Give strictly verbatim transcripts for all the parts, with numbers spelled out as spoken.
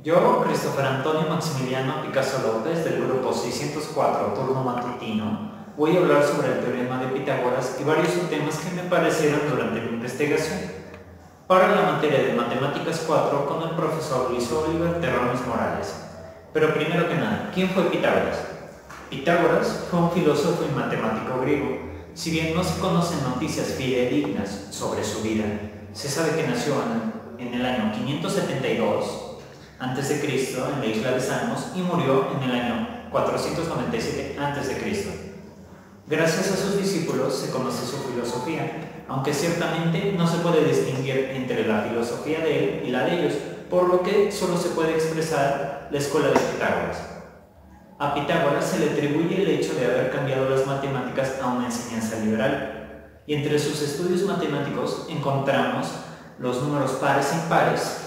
Yo, Christopher Antonio Maximiliano Picasso López, del grupo seiscientos cuatro, turno matutino, voy a hablar sobre el teorema de Pitágoras y varios temas que me parecieron durante mi investigación. Para la materia de Matemáticas cuatro con el profesor Luis Oliver Terrones Morales. Pero primero que nada, ¿quién fue Pitágoras? Pitágoras fue un filósofo y matemático griego. Si bien no se conocen noticias fidedignas sobre su vida, se sabe que nació en el año quinientos setenta y dos antes de Cristo en la isla de Samos y murió en el año cuatrocientos noventa y siete antes de Cristo. Gracias a sus discípulos se conoce su filosofía, aunque ciertamente no se puede distinguir entre la filosofía de él y la de ellos, por lo que solo se puede expresar la escuela de Pitágoras. A Pitágoras se le atribuye el hecho de haber cambiado las matemáticas a una enseñanza liberal, y entre sus estudios matemáticos encontramos los números pares e impares,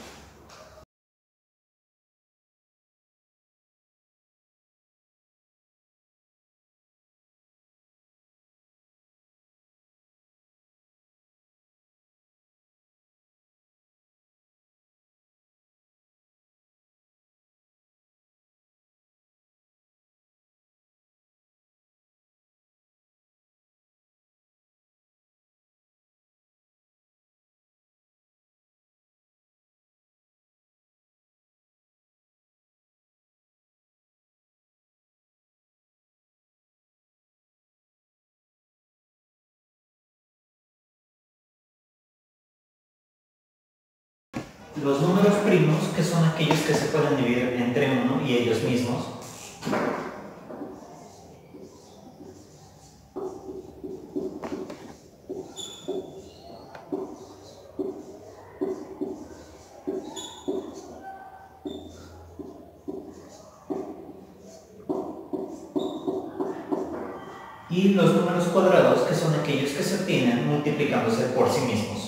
los números primos, que son aquellos que se pueden dividir entre uno y ellos mismos, y los números cuadrados, que son aquellos que se obtienen multiplicándose por sí mismos.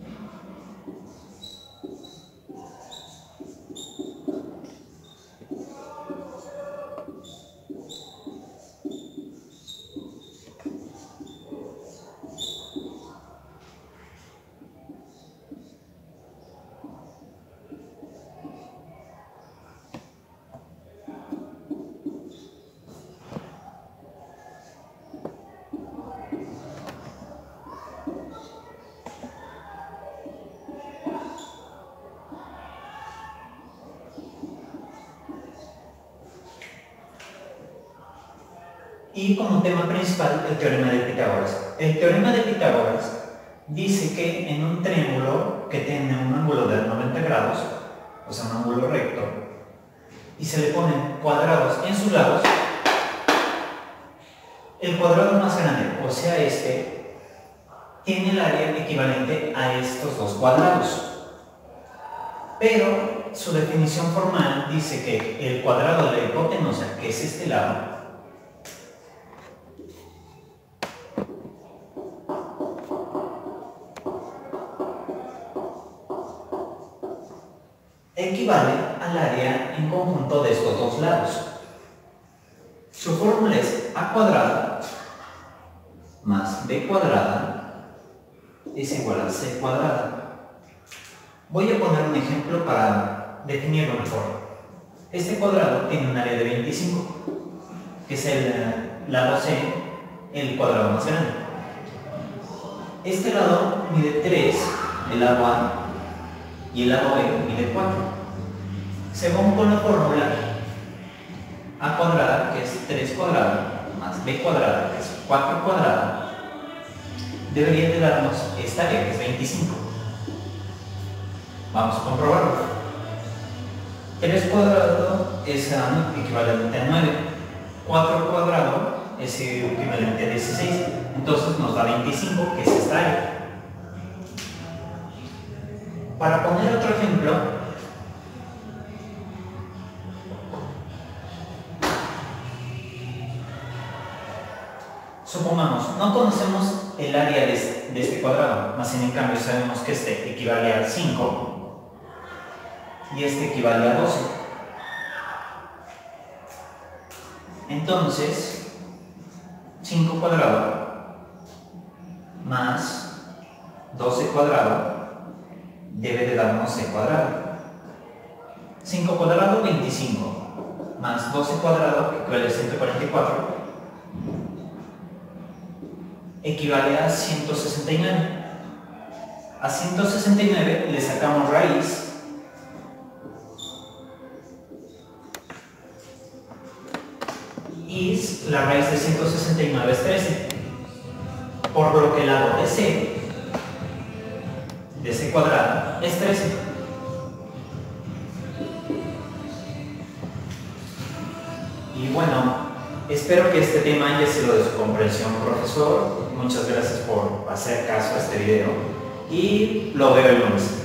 Y como tema principal, el teorema de Pitágoras. El teorema de Pitágoras dice que en un triángulo que tiene un ángulo de noventa grados, o sea, un ángulo recto, y se le ponen cuadrados en sus lados, el cuadrado más grande, o sea este, tiene el área equivalente a estos dos cuadrados. Pero su definición formal dice que el cuadrado de la hipotenusa, que es este lado, equivale al área en conjunto de estos dos lados. Su fórmula es a cuadrada más b cuadrada es igual a c cuadrada. Voy a poner un ejemplo para definirlo mejor. Este cuadrado tiene un área de veinticinco, que es el lado c, el cuadrado más grande. Este lado mide tres, el lado a, y el lado b mide cuatro. Según con la fórmula, a cuadrada, que es tres cuadrada, más b cuadrada, que es cuatro cuadrada, debería de darnos esta área, que es veinticinco. Vamos a comprobarlo. tres cuadrado es um, equivalente a nueve. cuatro cuadrado es equivalente a dieciséis. Entonces nos da veinticinco, que es esta área. Para poner otro ejemplo, supongamos, no conocemos el área de este, de este cuadrado, más en cambio sabemos que este equivale a cinco y este equivale a doce. Entonces, cinco cuadrado más doce cuadrado debe de darnos c cuadrado. cinco cuadrado, veinticinco, más doce cuadrado, que equivale a ciento cuarenta y cuatro, equivale a ciento sesenta y nueve. A ciento sesenta y nueve le sacamos raíz y la raíz de ciento sesenta y nueve es trece, por lo que el lado de c, de c cuadrado, es trece. Y bueno, espero que este tema haya sido de su comprensión, profesor. Muchas gracias por hacer caso a este video y lo veo el lunes.